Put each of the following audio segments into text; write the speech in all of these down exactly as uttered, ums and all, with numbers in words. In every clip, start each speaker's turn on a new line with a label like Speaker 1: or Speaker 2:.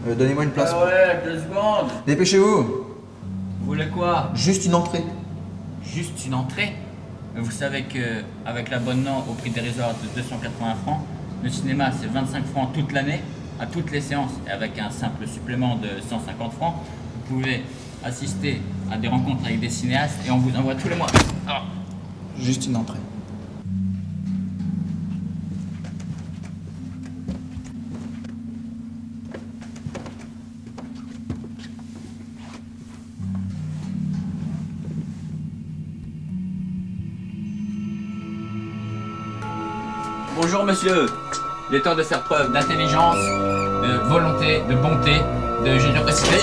Speaker 1: Euh, Donnez-moi une place.
Speaker 2: Ah ouais, deux secondes.
Speaker 1: Dépêchez-vous.
Speaker 2: Vous voulez quoi?
Speaker 1: Juste une entrée.
Speaker 2: Juste une entrée? Vous savez que avec l'abonnement au prix dérisoire de deux cent quatre-vingts francs, le cinéma c'est vingt-cinq francs toute l'année, à toutes les séances, et avec un simple supplément de cent cinquante francs, vous pouvez assister à des rencontres avec des cinéastes et on vous envoie tous les mois. Ah.
Speaker 1: Juste une entrée.
Speaker 2: Bonjour monsieur, il est temps de faire preuve d'intelligence, de volonté, de bonté, de générosité.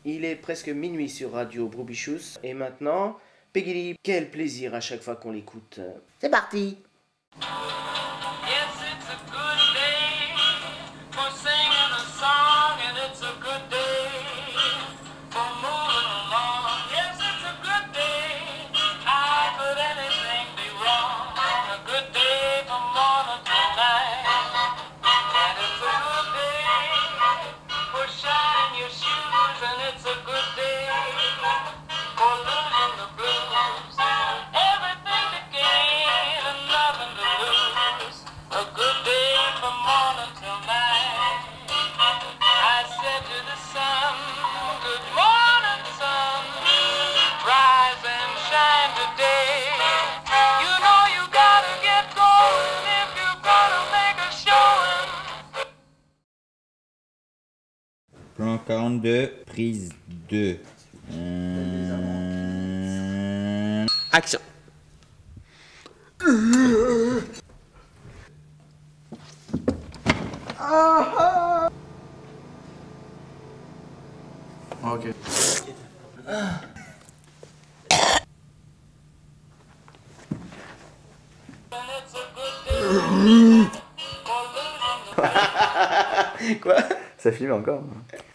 Speaker 1: Il est presque minuit sur Radio Brubichus. Et maintenant, Peggy Lee, quel plaisir à chaque fois qu'on l'écoute. C'est parti!
Speaker 2: Plan quarante-deux, prise deux. Euh...
Speaker 1: Action.
Speaker 3: Ok.
Speaker 1: Quoi?
Speaker 3: Ça filme encore.